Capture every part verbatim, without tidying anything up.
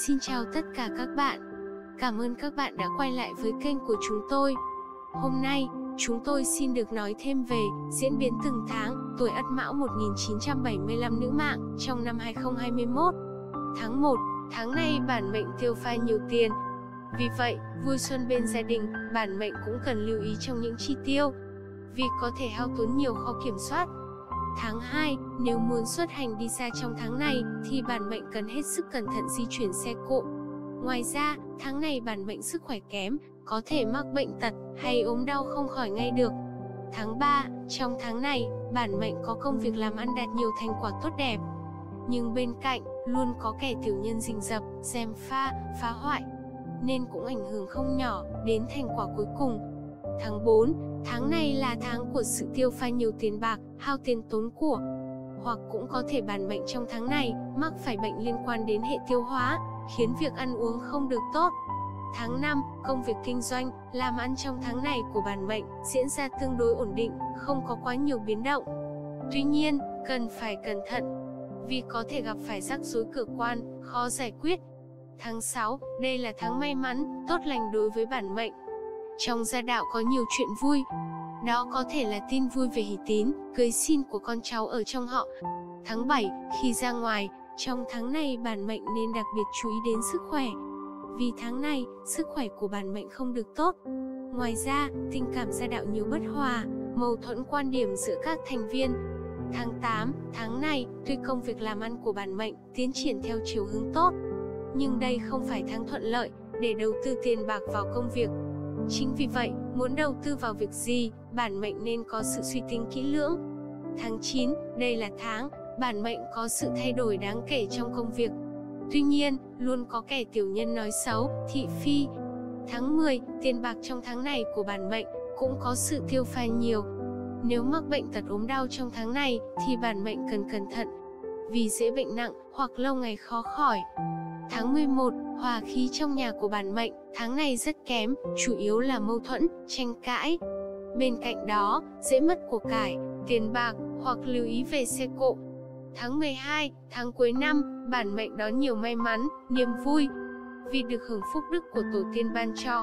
Xin chào tất cả các bạn. Cảm ơn các bạn đã quay lại với kênh của chúng tôi. Hôm nay, chúng tôi xin được nói thêm về diễn biến từng tháng tuổi Ất Mão một nghìn chín trăm bảy mươi lăm nữ mạng trong năm hai không hai mốt. Tháng một, tháng này bản mệnh tiêu pha nhiều tiền. Vì vậy, vui xuân bên gia đình, bản mệnh cũng cần lưu ý trong những chi tiêu, vì có thể hao tốn nhiều khó kiểm soát. Tháng hai, nếu muốn xuất hành đi xa trong tháng này, thì bản mệnh cần hết sức cẩn thận di chuyển xe cộ. Ngoài ra, tháng này bản mệnh sức khỏe kém, có thể mắc bệnh tật hay ốm đau không khỏi ngay được. Tháng ba, trong tháng này, bản mệnh có công việc làm ăn đạt nhiều thành quả tốt đẹp. Nhưng bên cạnh, luôn có kẻ tiểu nhân rình rập, gièm pha, phá hoại, nên cũng ảnh hưởng không nhỏ đến thành quả cuối cùng. Tháng bốn, tháng này là tháng của sự tiêu pha nhiều tiền bạc, hao tiền tốn của. Hoặc cũng có thể bản mệnh trong tháng này mắc phải bệnh liên quan đến hệ tiêu hóa, khiến việc ăn uống không được tốt. Tháng năm, công việc kinh doanh, làm ăn trong tháng này của bản mệnh diễn ra tương đối ổn định, không có quá nhiều biến động. Tuy nhiên, cần phải cẩn thận, vì có thể gặp phải rắc rối cửa quan, khó giải quyết. Tháng sáu, đây là tháng may mắn, tốt lành đối với bản mệnh. Trong gia đạo có nhiều chuyện vui. Đó có thể là tin vui về hỷ tín, cưới xin của con cháu ở trong họ. Tháng bảy, khi ra ngoài, trong tháng này bản mệnh nên đặc biệt chú ý đến sức khỏe, vì tháng này, sức khỏe của bản mệnh không được tốt. Ngoài ra, tình cảm gia đạo nhiều bất hòa, mâu thuẫn quan điểm giữa các thành viên. Tháng tám, tháng này, tuy công việc làm ăn của bản mệnh tiến triển theo chiều hướng tốt, nhưng đây không phải tháng thuận lợi để đầu tư tiền bạc vào công việc. Chính vì vậy, muốn đầu tư vào việc gì, bản mệnh nên có sự suy tính kỹ lưỡng. Tháng chín, đây là tháng bản mệnh có sự thay đổi đáng kể trong công việc. Tuy nhiên, luôn có kẻ tiểu nhân nói xấu, thị phi. Tháng mười, tiền bạc trong tháng này của bản mệnh cũng có sự tiêu pha nhiều. Nếu mắc bệnh tật ốm đau trong tháng này thì bản mệnh cần cẩn thận, vì dễ bệnh nặng hoặc lâu ngày khó khỏi. Tháng mười một, hòa khí trong nhà của bản mệnh tháng này rất kém, chủ yếu là mâu thuẫn, tranh cãi. Bên cạnh đó, dễ mất của cải, tiền bạc hoặc lưu ý về xe cộ. Tháng mười hai, tháng cuối năm, bản mệnh đón nhiều may mắn, niềm vui, vì được hưởng phúc đức của tổ tiên ban cho.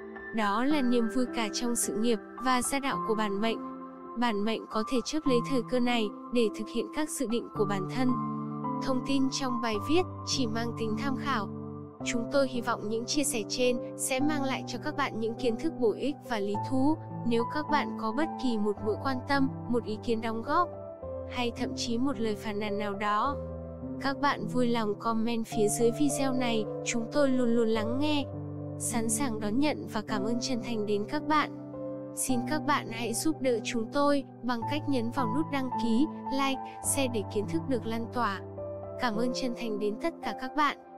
Đó là niềm vui cả trong sự nghiệp và gia đạo của bản mệnh. Bản mệnh có thể chớp lấy thời cơ này để thực hiện các dự định của bản thân. Thông tin trong bài viết chỉ mang tính tham khảo. Chúng tôi hy vọng những chia sẻ trên sẽ mang lại cho các bạn những kiến thức bổ ích và lý thú. Nếu các bạn có bất kỳ một mối quan tâm, một ý kiến đóng góp, hay thậm chí một lời phàn nàn nào đó, các bạn vui lòng comment phía dưới video này, chúng tôi luôn luôn lắng nghe, sẵn sàng đón nhận và cảm ơn chân thành đến các bạn. Xin các bạn hãy giúp đỡ chúng tôi bằng cách nhấn vào nút đăng ký, like, share để kiến thức được lan tỏa. Cảm ơn chân thành đến tất cả các bạn.